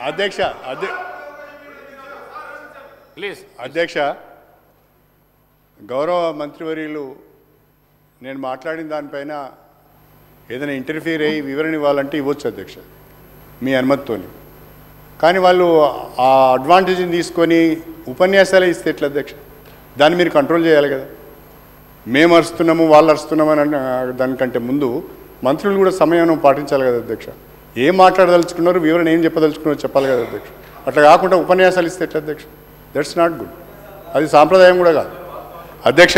అధ్యక్ష ప్లీజ్ అధ్యక్ష గౌరవ మంత్రివర్యులు నేను మాట్లాడిన దానిపైన ఏదైనా ఇంటర్ఫియర్ అయ్యి వివరణ ఇవ్వాలంటే ఇవ్వచ్చు అధ్యక్ష మీ అనుమతితో. కానీ వాళ్ళు ఆ అడ్వాంటేజ్ని తీసుకొని ఉపన్యాసాలే ఇస్తే ఎట్లా అధ్యక్ష? దాన్ని మీరు కంట్రోల్ చేయాలి కదా. మేము అరుస్తున్నాము వాళ్ళు అరుస్తున్నామని దానికంటే ముందు మంత్రులు కూడా సమయం పాటించాలి కదా అధ్యక్ష. ఏం మాట్లాడదలుచుకున్నారు, వివరణ ఏం చెప్పదలుచుకున్నారో చెప్పాలి కదా అధ్యక్ష. అట్లా కాకుండా ఉపన్యాసాలు ఇస్తే ఎట్లా అధ్యక్ష? That's not good. అది సాంప్రదాయం కూడా కాదు అధ్యక్ష.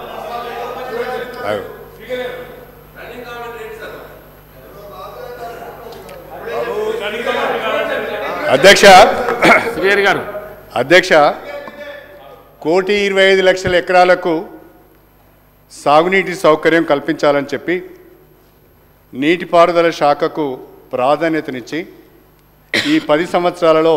అధ్యక్ష అధ్యక్ష 1,25,00,000 ఎకరాలకు సాగునీటి సౌకర్యం కల్పించాలని చెప్పి నీటిపారుదల శాఖకు ప్రాధాన్యతనిచ్చి ఈ 10 సంవత్సరాలలో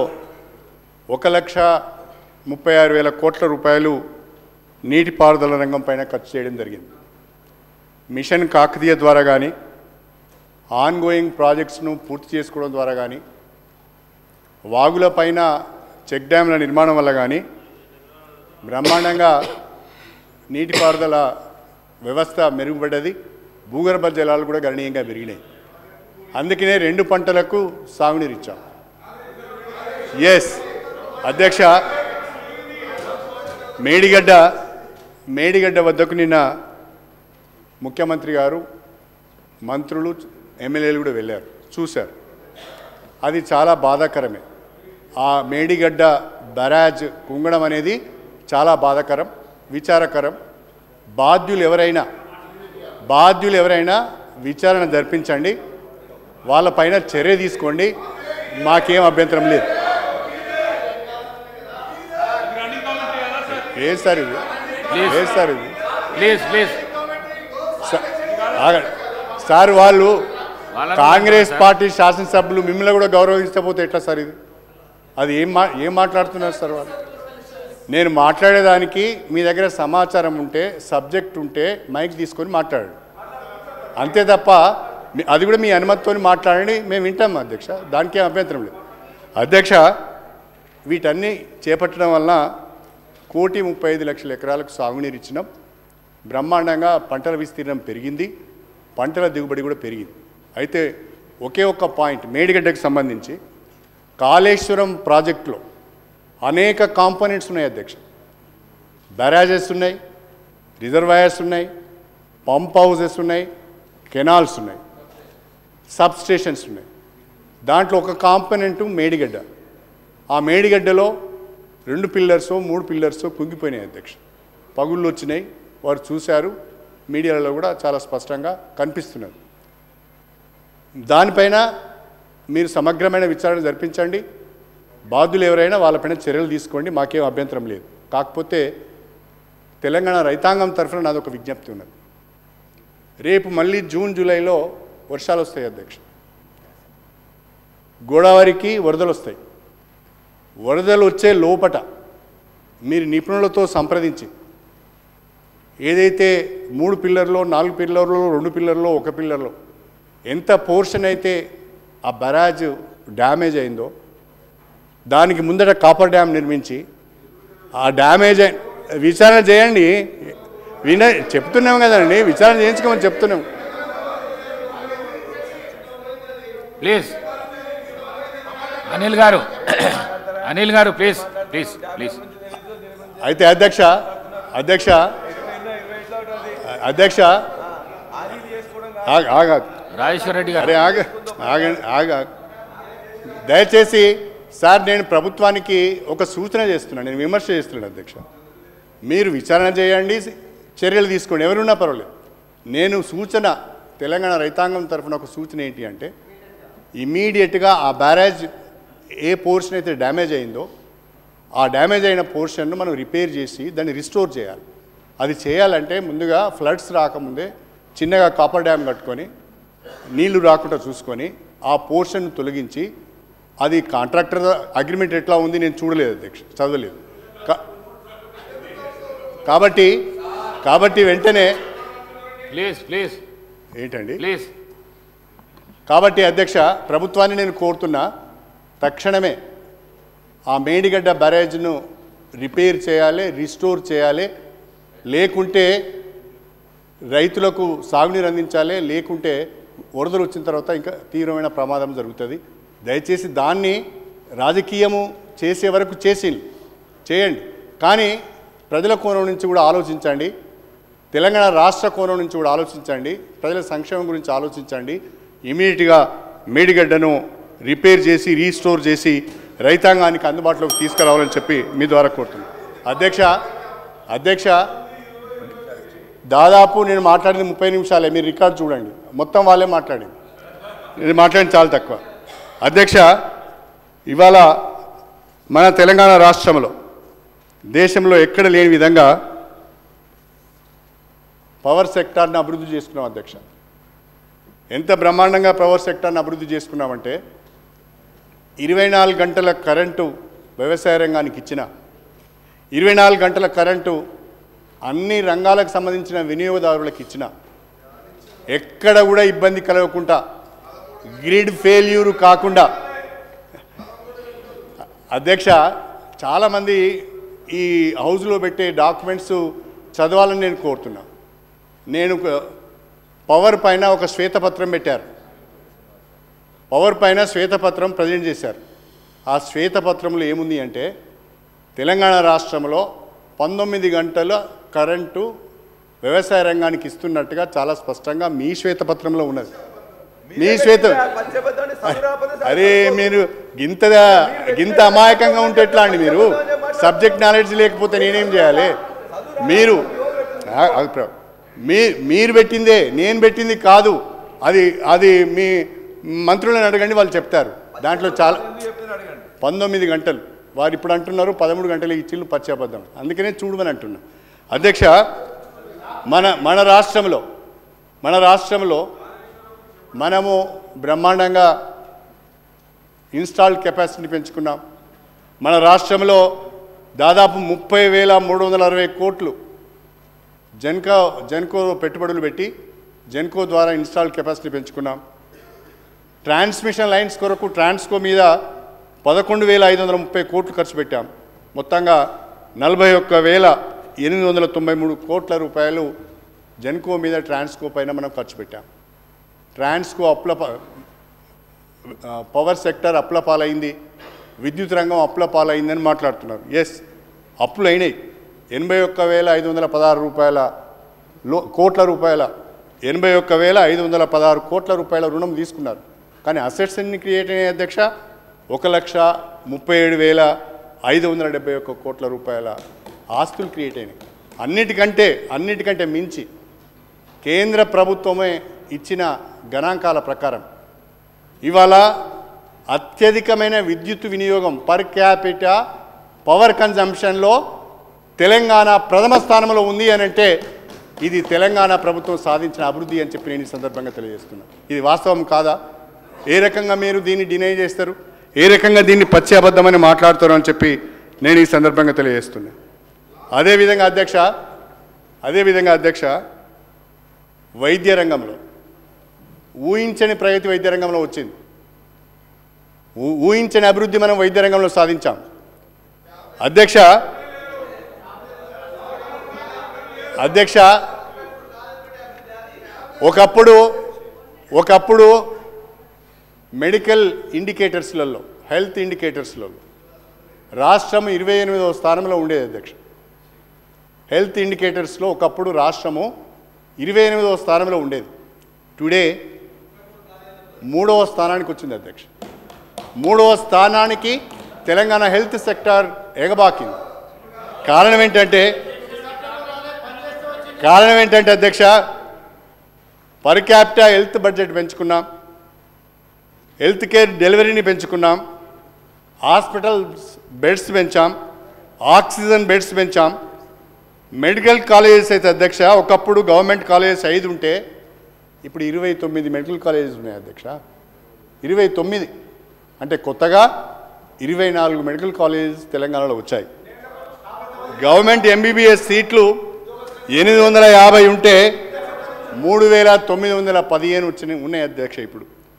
1,36,000 కోట్ల రూపాయలు నీటిపారుదల రంగం పైన ఖర్చు చేయడం జరిగింది. మిషన్ కాకతీయ ద్వారా కానీ ఆన్గోయింగ్ ప్రాజెక్ట్స్ను పూర్తి చేసుకోవడం ద్వారా కానీ వాగుల పైన చెక్ డ్యామ్ల నిర్మాణం వల్ల కానీ బ్రహ్మాండంగా నీటిపారుదల వ్యవస్థ మెరుగుపడ్డది. భూగర్భ జలాలు కూడా గణనీయంగా పెరిగినాయి. అందుకనే 2 పంటలకు సాగునీరు ఇచ్చాం. ఎస్ అధ్యక్ష, మేడిగడ్డ వద్దకు నిన్న ముఖ్యమంత్రి గారు, మంత్రులు, ఎమ్మెల్యేలు కూడా వెళ్ళారు, చూశారు. అది చాలా బాధాకరమే. ఆ మేడిగడ్డ బరాజ్ కుంగడం అనేది చాలా బాధాకరం, విచారకరం. బాధ్యులు ఎవరైనా విచారణ జరిపించండి, వాళ్ళపైన చర్య తీసుకోండి, మాకేం అభ్యంతరం లేదు. ఏ సార్ ఇది? సార్ వాళ్ళు కాంగ్రెస్ పార్టీ శాసనసభ్యులు మిమ్మల్ని కూడా గౌరవించకపోతే ఎట్లా సార్ ఇది? అది ఏం మాట్లాడుతున్నారు సార్ వాళ్ళు? నేను మాట్లాడేదానికి మీ దగ్గర సమాచారం ఉంటే, సబ్జెక్ట్ ఉంటే మైక్ తీసుకొని మాట్లాడండి, అంతే తప్ప అది కూడా మీ అనుమతితో మాట్లాడండి, మేము వింటాం అధ్యక్ష, దానికి ఏం అభ్యంతరం లేదు. అధ్యక్ష, వీటన్నీ చేపట్టడం వలన 1,35,00,000 ఎకరాలకు సాగునీరు ఇచ్చినాం. బ్రహ్మాండంగా పంటల విస్తీర్ణం పెరిగింది, పంటల దిగుబడి కూడా పెరిగింది. అయితే ఒకే ఒక్క పాయింట్ మేడిగడ్డకు సంబంధించి, కాళేశ్వరం ప్రాజెక్టులో అనేక కాంపోనెంట్స్ ఉన్నాయి అధ్యక్ష. బ్యారేజెస్ ఉన్నాయి, రిజర్వాయర్స్ ఉన్నాయి, పంప్ హౌజెస్ ఉన్నాయి, కెనాల్స్ ఉన్నాయి, సబ్ స్టేషన్స్ ఉన్నాయి. దాంట్లో ఒక కాంపోనెంటు మేడిగడ్డ. ఆ మేడిగడ్డలో 2 పిల్లర్సో 3 పిల్లర్సో కుంగిపోయినాయి అధ్యక్ష. పగుళ్ళు వచ్చినాయి, వారు చూశారు, మీడియాలో కూడా చాలా స్పష్టంగా కనిపిస్తున్నది. దానిపైన మీరు సమగ్రమైన విచారణ జరిపించండి, బాధ్యులు ఎవరైనా వాళ్ళపైన చర్యలు తీసుకోండి, మాకేం అభ్యంతరం లేదు. కాకపోతే తెలంగాణ రైతాంగం తరఫున నాదొక విజ్ఞప్తి ఉన్నది. రేపు మళ్ళీ జూన్ జూలైలో వర్షాలు వస్తాయి అధ్యక్ష. గోదావరికి వరదలు వస్తాయి. వరదలు వచ్చే లోపట మీరు నిపుణులతో సంప్రదించి ఏదైతే 3 పిల్లర్లో 4 పిల్లర్లో 2 పిల్లర్లో 1 పిల్లర్లో ఎంత పోర్షన్ అయితే ఆ బరాజ్ డ్యామేజ్ అయిందో దానికి ముందట కాపర్ డ్యామ్ నిర్మించి ఆ డ్యామేజ్ విచారణ చేయండి. చెప్తున్నాం కదండి, విచారణ చేయించుకోమని చెప్తున్నాం. ప్లీజ్ అనిల్ గారు ప్లీజ్ ప్లీజ్ ప్లీజ్. అయితే అధ్యక్ష రాజేశ్వర రెడ్డి గారు, దయచేసి సార్, నేను ప్రభుత్వానికి ఒక సూచన చేస్తున్నాను, నేను విమర్శ చేస్తున్నాను అధ్యక్ష. మీరు విచారణ చేయండి, చర్యలు తీసుకోండి, ఎవరున్నా పర్వాలేదు. నేను సూచన, తెలంగాణ రైతాంగం తరఫున ఒక సూచన ఏంటి అంటే, ఇమీడియట్గా ఆ బ్యారేజ్ ఏ పోర్షన్ అయితే డ్యామేజ్ అయిందో ఆ డ్యామేజ్ అయిన పోర్షన్ను మనం రిపేర్ చేసి దాన్ని రిస్టోర్ చేయాలి. అది చేయాలంటే ముందుగా ఫ్లడ్స్ రాకముందే చిన్నగా కాపర్ డ్యామ్ కట్టుకొని నీళ్లు రాకుండా చూసుకొని ఆ పోర్షన్ తొలగించి, అది కాంట్రాక్టర్ అగ్రిమెంట్ ఎట్లా ఉంది నేను చూడలేదు అధ్యక్ష, చదవలేదు. కాబట్టి వెంటనే ప్లీజ్ ఏంటండి, కాబట్టి అధ్యక్ష ప్రభుత్వాన్ని నేను కోరుతున్నా, తక్షణమే ఆ మేడిగడ్డ బ్యారేజ్ను రిపేర్ చేయాలి, రిస్టోర్ చేయాలి. లేకుంటే రైతులకు సాగునీరు అందించాలి, లేకుంటే వరదలు వచ్చిన తర్వాత ఇంకా తీవ్రమైన ప్రమాదం జరుగుతుంది. దయచేసి దాన్ని రాజకీయము చేసే వరకు చేయండి, కానీ ప్రజల కోణం నుంచి కూడా ఆలోచించండి, తెలంగాణ రాష్ట్ర కోణం నుంచి కూడా ఆలోచించండి, ప్రజల సంక్షేమం గురించి ఆలోచించండి. ఇమీడియట్గా మేడిగడ్డను రిపేర్ చేసి రీస్టోర్ చేసి రైతాంగానికి అందుబాటులోకి తీసుకురావాలని చెప్పి మీ ద్వారా కోరుతున్నాను. అధ్యక్ష దాదాపు నేను మాట్లాడింది 30 నిమిషాలే, మీరు రికార్డు చూడండి, మొత్తం వాళ్ళే మాట్లాడింది, నేను మాట్లాడింది చాలా తక్కువ. అధ్యక్ష, ఇవాళ మన తెలంగాణ రాష్ట్రంలో దేశంలో ఎక్కడ లేని విధంగా పవర్ సెక్టార్ని అభివృద్ధి చేసుకున్నాం. అధ్యక్ష, ఎంత బ్రహ్మాండంగా పవర్ సెక్టార్ని అభివృద్ధి చేసుకున్నామంటే 24 గంటల కరెంటు వ్యవసాయ రంగానికి ఇచ్చిన, 24 గంటల కరెంటు అన్ని రంగాలకు సంబంధించిన వినియోగదారులకు ఇచ్చిన, ఎక్కడ కూడా ఇబ్బంది కలగకుండా, గ్రిడ్ ఫెయిల్యూర్ కాకుండా. అధ్యక్ష, చాలామంది ఈ హౌస్లో పెట్టే డాక్యుమెంట్స్ చదవాలని నేను కోరుతున్నా. నేను పవర్ పైన ఒక శ్వేతపత్రం పెట్టారు, పవర్ పైన శ్వేతపత్రం ప్రజెంట్ చేశారు. ఆ శ్వేతపత్రంలో ఏముంది అంటే తెలంగాణ రాష్ట్రంలో 19 గంటల కరెంటు వ్యవసాయ రంగానికి ఇస్తున్నట్టుగా చాలా స్పష్టంగా మీ శ్వేతపత్రంలో ఉన్నది. మీ అరే మీరు గింత అమాయకంగా ఉంటే ఎట్లా అండి? మీరు సబ్జెక్ట్ నాలెడ్జ్ లేకపోతే నేనేం చేయాలి? మీరు పెట్టిందే, నేను పెట్టింది కాదు. అది మీ మంత్రులను అడగండి, వాళ్ళు చెప్తారు. దాంట్లో చాలా 19 గంటలు వారు ఇప్పుడు అంటున్నారు 13 గంటలు ఇచ్చిళ్ళు పచ్చాబద్ధం, అందుకనే చూడమని అంటున్నా. అధ్యక్ష, మన రాష్ట్రంలో మనము బ్రహ్మాండంగా ఇన్స్టాల్డ్ కెపాసిటీని పెంచుకున్నాం. మన రాష్ట్రంలో దాదాపు 30,360 కోట్లు జెన్కో పెట్టుబడులు పెట్టి జెన్కో ద్వారా ఇన్స్టాల్డ్ కెపాసిటీ పెంచుకున్నాం. ట్రాన్స్మిషన్ లైన్స్ కొరకు ట్రాన్స్కో మీద 11,530 కోట్లు ఖర్చు పెట్టాం. మొత్తంగా 41,893 కోట్ల రూపాయలు జెన్కో మీద ట్రాన్స్కో పైన మనం ఖర్చు పెట్టాం. ట్రాన్స్కో పవర్ సెక్టర్ అప్పుల పాలైంది, విద్యుత్ రంగం అప్పుల పాలైందని మాట్లాడుతున్నారు. ఎస్, అప్పులు అయినాయి. 81,516 కోట్ల రూపాయల 81,516 కోట్ల రూపాయల రుణం తీసుకున్నారు. కానీ అసెట్స్ ఎన్ని క్రియేట్ అయినాయి అధ్యక్ష? 1,37,571 కోట్ల రూపాయల ఆస్తులు క్రియేట్ అయినాయి. అన్నిటికంటే మించి కేంద్ర ప్రభుత్వమే ఇచ్చిన గణాంకాల ప్రకారం ఇవాళ అత్యధికమైన విద్యుత్ వినియోగం పర్ క్యాపిటా పవర్ కన్జంప్షన్లో తెలంగాణ ప్రథమ స్థానంలో ఉంది అని అంటే ఇది తెలంగాణ ప్రభుత్వం సాధించిన అభివృద్ధి అని చెప్పి నేను ఈ సందర్భంగా తెలియజేస్తున్నాను. ఇది వాస్తవం కాదా? ఏ రకంగా మీరు దీన్ని డినై చేస్తారు? ఏ రకంగా దీన్ని పచ్చాబద్ధమని మాట్లాడతారు అని చెప్పి నేను ఈ సందర్భంగా తెలియజేస్తున్నాను. అదేవిధంగా అధ్యక్ష వైద్య రంగంలో ఊహించని ప్రగతి వైద్య రంగంలో వచ్చింది. ఊహించని అభివృద్ధి మనం వైద్య రంగంలో సాధించాం. అధ్యక్ష ఒకప్పుడు మెడికల్ ఇండికేటర్స్లలో, హెల్త్ ఇండికేటర్స్లలో రాష్ట్రం 28వ స్థానంలో ఉండేది. అధ్యక్ష, హెల్త్ ఇండికేటర్స్లో ఒకప్పుడు రాష్ట్రము 28వ స్థానంలో ఉండేది. టుడే 3వ స్థానానికి వచ్చింది. అధ్యక్ష, 3వ స్థానానికి తెలంగాణ హెల్త్ సెక్టార్ ఎగబాకింది. కారణం ఏంటంటే అధ్యక్ష, పర్ క్యాపిటా హెల్త్ బడ్జెట్ పెంచుకున్నాం, హెల్త్ కేర్ డెలివరీని పెంచుకున్నాం, హాస్పిటల్స్ బెడ్స్ పెంచాం, ఆక్సిజన్ బెడ్స్ పెంచాం. మెడికల్ కాలేజెస్ అయితే అధ్యక్ష ఒకప్పుడు గవర్నమెంట్ కాలేజెస్ 5 ఉంటే ఇప్పుడు 29 మెడికల్ కాలేజెస్ ఉన్నాయి. అధ్యక్ష, 29 అంటే కొత్తగా 24 మెడికల్ కాలేజెస్ తెలంగాణలో వచ్చాయి. గవర్నమెంట్ ఎంబీబీఎస్ సీట్లు 850 ఉంటే 3,915 ఉన్నాయి. అధ్యక్ష, ఇప్పుడు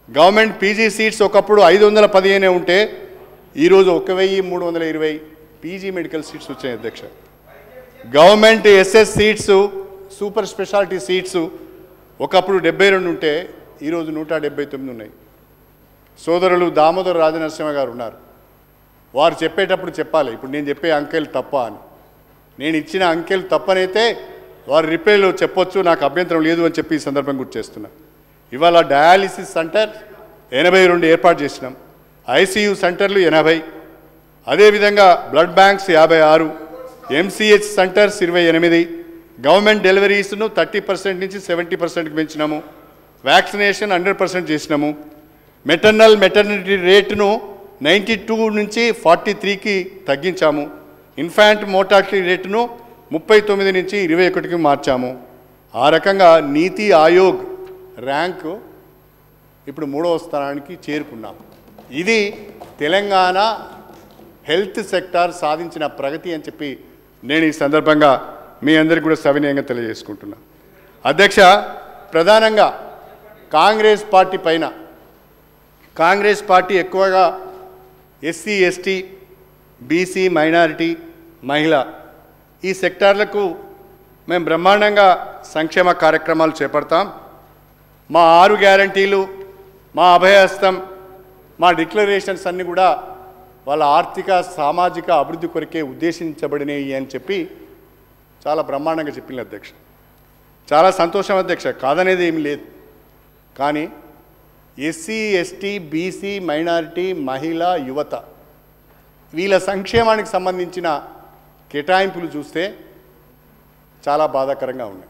గవర్నమెంట్ పీజీ సీట్స్ ఒకప్పుడు 515 ఉంటే ఈరోజు 1320 పీజీ మెడికల్ సీట్స్ వచ్చాయి అధ్యక్ష. Government SS seats super speciality seats ఒకప్పుడు 72 ఉంటే ఈరోజు 179 ఉన్నాయి. సోదరులు దామోదర్ రాజనరసింహ గారు ఉన్నారు, వారు చెప్పేటప్పుడు చెప్పాలి ఇప్పుడు నేను చెప్పే అంకెలు తప్ప అని. నేను ఇచ్చిన అంకెలు తప్పనైతే వారు రిప్లైలో చెప్పొచ్చు, నాకు అభ్యంతరం లేదు అని చెప్పి ఈ సందర్భం గుర్తు చేస్తున్నా. ఇవాళ డయాలిసిస్ సెంటర్ 82 ఏర్పాటు చేసినాం, ఐసీయూ సెంటర్లు 80, అదేవిధంగా blood banks 56, MCH centres 28, government డెలివరీస్ను 30% నుంచి 70%కి పెంచినాము, వ్యాక్సినేషన్ 100% చేసినాము, మెటర్నిటీ రేటును 92 నుంచి 43కి తగ్గించాము, ఇన్ఫాంట్ మోర్టాలిటీ రేటును 39 నుంచి 21కి మార్చాము. ఆ రకంగా నీతి ఆయోగ్ ర్యాంకు ఇప్పుడు 3వ స్థానానికి చేరుకున్నాం. ఇది తెలంగాణ హెల్త్ సెక్టార్ సాధించిన ప్రగతి అని చెప్పి నేను ఈ సందర్భంగా మీ అందరికీ కూడా సవినయంగా తెలియజేసుకుంటున్నా. అధ్యక్ష, ప్రధానంగా కాంగ్రెస్ పార్టీ పైన, కాంగ్రెస్ పార్టీ ఎక్కువగా ఎస్సీ ఎస్టీ బీసీ మైనారిటీ మహిళ ఈ సెక్టార్లకు మేము బ్రహ్మాండంగా సంక్షేమ కార్యక్రమాలు చేపడతాం. మా 6 గ్యారంటీలు, మా అభయహస్తం, మా డిక్లరేషన్స్ అన్నీ కూడా వాళ్ళ ఆర్థిక సామాజిక అభివృద్ధి కొరకే ఉద్దేశించబడినవి అని చెప్పి చాలా బ్రహ్మాండంగా చెప్పింది అధ్యక్ష. చాలా సంతోషం అధ్యక్ష, కాదనేది ఏమి లేదు. కానీ ఎస్సీ ఎస్టీ బీసీ మైనారిటీ మహిళ యువత వీళ్ళ సంక్షేమానికి సంబంధించిన కేటాయింపులు చూస్తే చాలా బాధాకరంగా ఉన్నాయి.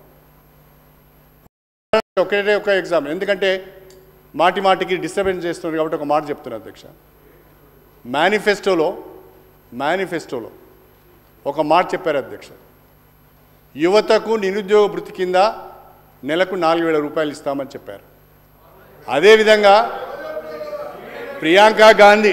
ఒక ఎగ్జాంపుల్, ఎందుకంటే మాటి మాటికి డిస్టర్బెన్స్ చేస్తున్నారు కాబట్టి ఒక మాట చెప్తున్నారు అధ్యక్ష. మేనిఫెస్టోలో ఒక మాట చెప్పారు అధ్యక్ష, యువతకు నిరుద్యోగ భృతి కింద నెలకు 4,000 రూపాయలు ఇస్తామని చెప్పారు. అదేవిధంగా ప్రియాంక గాంధీ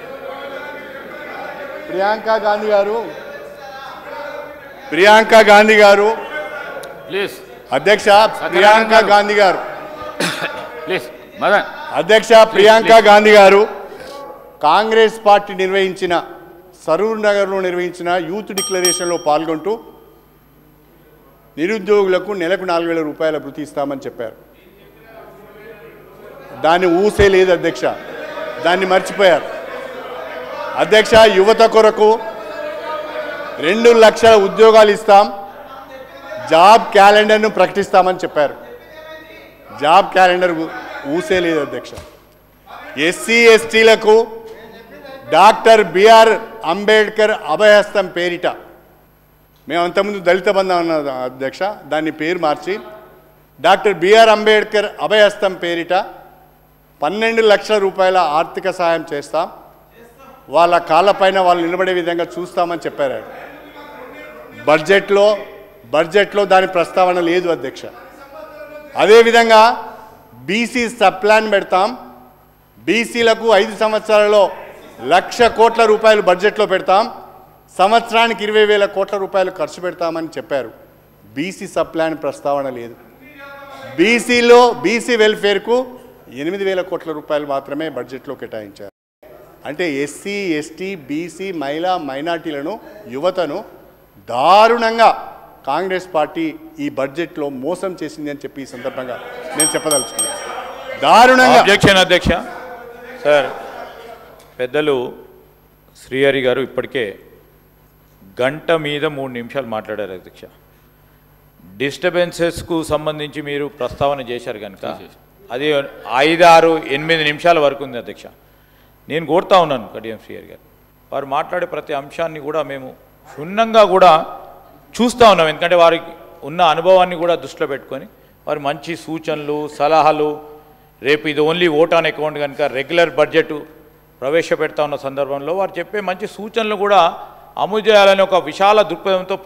గారు ప్లీజ్ అధ్యక్ష, ప్రియాంక గాంధీ గారు ప్లీజ్ మదన్ అధ్యక్ష, ప్రియాంక గాంధీ గారు కాంగ్రెస్ పార్టీ నిర్వహించిన సరూర్ నగర్లో నిర్వహించిన యూత్ డిక్లరేషన్లో పాల్గొంటూ నిరుద్యోగులకు నెలకు 4,000 రూపాయల భృతి ఇస్తామని చెప్పారు. దాన్ని ఊసే లేదు అధ్యక్ష, దాన్ని మర్చిపోయారు అధ్యక్ష. యువత కొరకు 2 లక్షల ఉద్యోగాలు ఇస్తాం, జాబ్ క్యాలెండర్ను ప్రకటిస్తామని చెప్పారు. జాబ్ క్యాలెండర్ ఊసే లేదు అధ్యక్ష. ఎస్సీ ఎస్టీలకు డాక్టర్ బిఆర్ అంబేద్కర్ అభయహస్తం పేరిట, మేము అంతకుముందు దళిత బంధం అన్న అధ్యక్ష, దాన్ని పేరు మార్చి డాక్టర్ బిఆర్ అంబేద్కర్ అభయహస్తం పేరిట 12 లక్షల రూపాయల ఆర్థిక సహాయం చేస్తాం, వాళ్ళ కాళ్ళపైన వాళ్ళు నిలబడే విధంగా చూస్తామని చెప్పారు. బడ్జెట్లో దాని ప్రస్తావన లేదు అధ్యక్ష. అదేవిధంగా బీసీ సబ్ ప్లాన్ పెడతాం, బీసీలకు 5 సంవత్సరాలలో 1,00,000 కోట్ల రూపాయలు బడ్జెట్లో పెడతాం, సంవత్సరానికి 20,000 కోట్ల రూపాయలు ఖర్చు పెడతామని చెప్పారు. బీసీ సబ్ ప్లాన్ ప్రస్తావన లేదు. బీసీ వెల్ఫేర్కు 8,000 కోట్ల రూపాయలు మాత్రమే బడ్జెట్లో కేటాయించారు. అంటే ఎస్సీ ఎస్టీ బీసీ మైనార్టీలను యువతను దారుణంగా కాంగ్రెస్ పార్టీ ఈ బడ్జెట్లో మోసం చేసింది అని చెప్పి ఈ సందర్భంగా నేను చెప్పదలుచుకున్నాను. దారుణంగా. అధ్యక్ష సార్, పెద్దలు శ్రీహరి గారు ఇప్పటికే గంట మీద 3 నిమిషాలు మాట్లాడారు అధ్యక్ష. డిస్టర్బెన్సెస్కు సంబంధించి మీరు ప్రస్తావన చేశారు కనుక అది 5, 6, 8 నిమిషాల వరకు ఉంది అధ్యక్ష. నేను కోరుతా ఉన్నాను కడియం శ్రీహరి గారు, వారు మాట్లాడే ప్రతి అంశాన్ని కూడా మేము క్షుణ్ణంగా కూడా చూస్తూ ఉన్నాం. ఎందుకంటే వారికి ఉన్న అనుభవాన్ని కూడా దృష్టిలో పెట్టుకొని వారు మంచి సూచనలు సలహాలు, రేపు ఇది ఓన్లీ ఓట్ ఆన్ అకౌంట్ కనుక రెగ్యులర్ బడ్జెట్ ప్రవేశపెడతా ఉన్న సందర్భంలో వారు చెప్పే మంచి సూచనలు కూడా అమలు చేయాలని ఒక విశాల దృక్పథంతో